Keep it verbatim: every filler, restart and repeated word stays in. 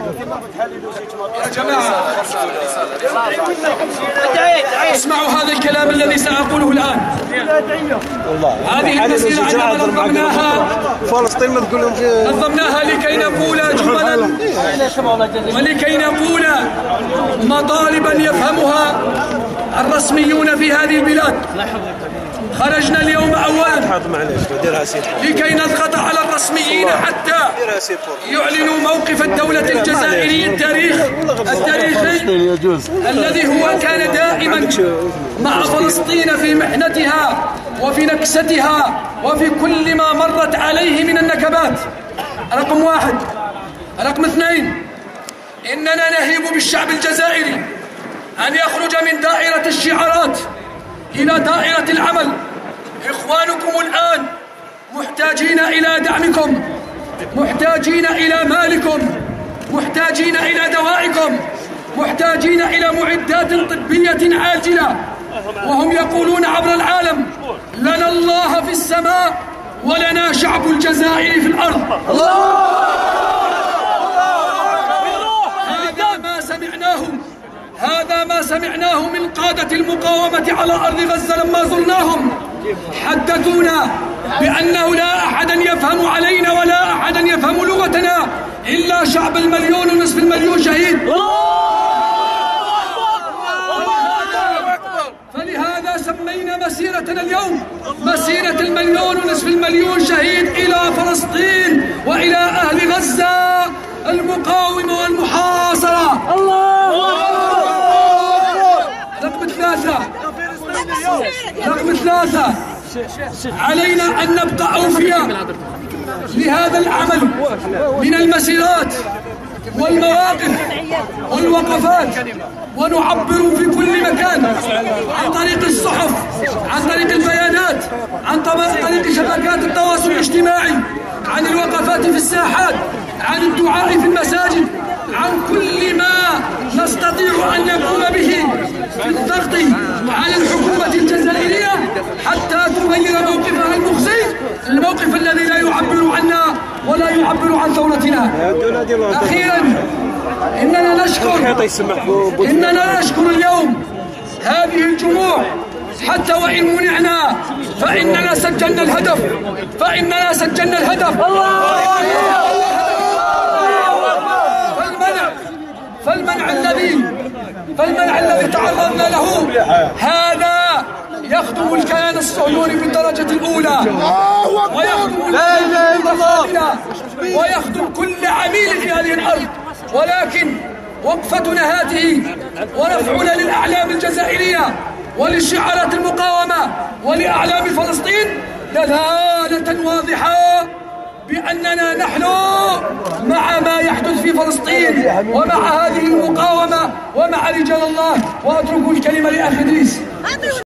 يا جماعة اسمعوا هذا الكلام الذي سأقوله الآن. هذه المسيرة عندما نظمناها فلسطين ما تقول نظمناها لكي نقول جملا ولكي نقول مطالبا يفهمها الرسميون في هذه البلاد. خرجنا اليوم أولا لكي نضغط على الرسميين حتى يعلنوا موقف الدولة الجزائرية التاريخ التاريخي الذي هو كان دائما مع فلسطين في محنتها وفي نكستها وفي كل ما مرت عليه من النكبات. رقم واحد. رقم اثنين، إننا نهيب بالشعب الجزائري أن يخرج من دائرة الشعارات إلى دائرة العمل. إخوانكم الآن محتاجين إلى دعمكم، محتاجين إلى مالكم، محتاجين إلى دوائكم، محتاجين إلى معدات طبية عاجلة. وهم يقولون عبر العالم: لنا الله في السماء ولنا شعب الجزائر في الأرض. هذا ما سمعناه هذا ما سمعناه من قادة المقاومة على أرض غزة لما زرناهم. حدثونا بأنه لا أحدا يفهم علينا ولا أحدا يفهم لغتنا إلا شعب المليون ونصف المليون شهيد. فلهذا سمينا مسيرتنا اليوم مسيرة المليون ونصف المليون شهيد إلى فلسطين وإلى أهل غزة المقاومة والمحاصرة. رقم ثلاثة رقم ثلاثة علينا أن نبقى أوفياء لهذا العمل من المسيرات والمواقف والوقفات، ونعبر في كل مكان عن طريق الصحف، عن طريق البيانات، عن طريق شبكات التواصل الاجتماعي، عن الوقفات في الساحات، عن الدعاء في المساجد، عن كل ما نستطيع أن نقوم به في الضغط على الحكومة الجزائرية حتى تغير موقفها المخزي، الموقف الذي لا يعبر عنا ولا يعبر عن ثورتنا. أخيرا، إننا نشكر إننا نشكر اليوم هذه الجموع حتى وإن منعنا فإننا سجلنا الهدف فإننا سجلنا الهدف فالمنع فالمنع الذي فالمنع الذي تعرضنا له هذا يخدم الكيان الصهيوني بالدرجة الأولى، ويخدم ويخدم كل عميل في هذه الأرض. ولكن وقفتنا هذه ورفعنا للأعلام الجزائرية ولشعارات المقاومة ولأعلام فلسطين دلالة واضحة بأننا نحن مع ما يحدث في فلسطين ومع هذه المقاومة ومع رجال الله. وأترك الكلمة لأخي إدريس.